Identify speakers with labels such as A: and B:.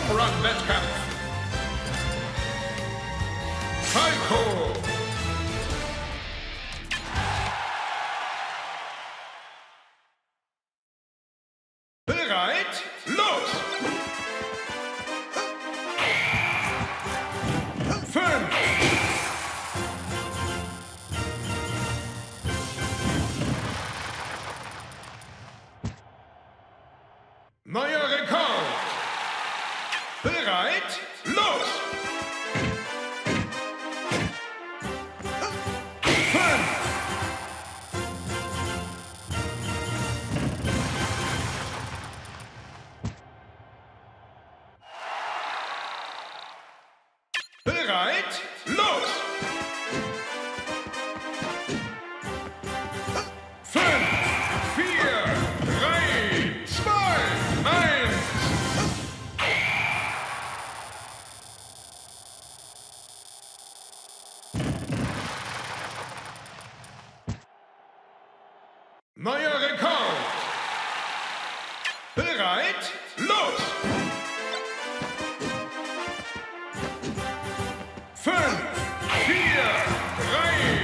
A: Home Run Wettkampf. Falco. Bereit, los! 5. Neuer Rekord. Bereit, los! 5. Bereit, los! 5, 4, 3, 2, 1. Neuer Rekord. Bereit, los! 5, 4, 3,